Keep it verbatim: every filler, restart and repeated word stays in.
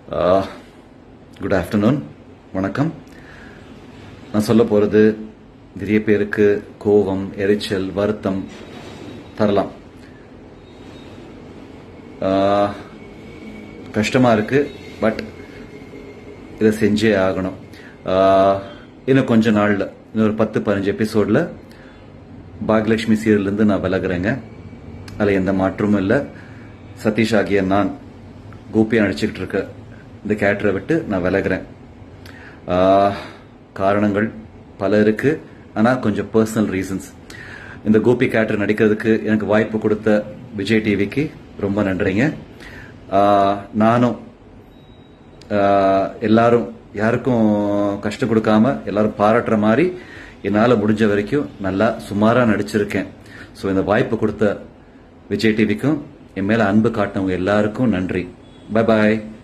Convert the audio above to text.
Uh, good afternoon. வணக்கம். நான் சொல்ல போறது நிறைய பேருக்கு கோபம், எரிச்சல், வருத்தம் தரலாம். கஷ்டமா இருக்கு, பட் இதை செஞ்சே ஆகணும். இன்னும் கொஞ்ச நாள்ல இன்னொரு பத்து பதினஞ்சு எபிசோட்ல பாக்யலட்சுமி சீரியல் இருந்து நான் விலகுறேங்க. அதுல எந்த மாற்றமும் இல்லை. சதீஷ் ஆகிய நான் கோபியா நடிச்சுக்கிட்டு இருக்க இந்த கேரக்டரை விட்டு நான் விலகுறேன். காரணங்கள் பல இருக்கு, ஆனா கொஞ்சம் பர்சனல் ரீசன்ஸ். இந்த கோபி கேரக்டர் நடிக்கிறதுக்கு எனக்கு வாய்ப்பு கொடுத்த விஜய் டிவிக்கு ரொம்ப நன்றிங்க. நானும் எல்லாரும் யாருக்கும் கஷ்டம் கொடுக்காம எல்லாரும் பாராட்டுற மாதிரி என்னால முடிஞ்ச வரைக்கும் நல்லா சுமாரா நடிச்சிருக்கேன். ஸோ இந்த வாய்ப்பு கொடுத்த விஜய் டிவிக்கும் என் மேல அன்பு காட்டினவங்க எல்லாருக்கும் நன்றி. பை பாய்.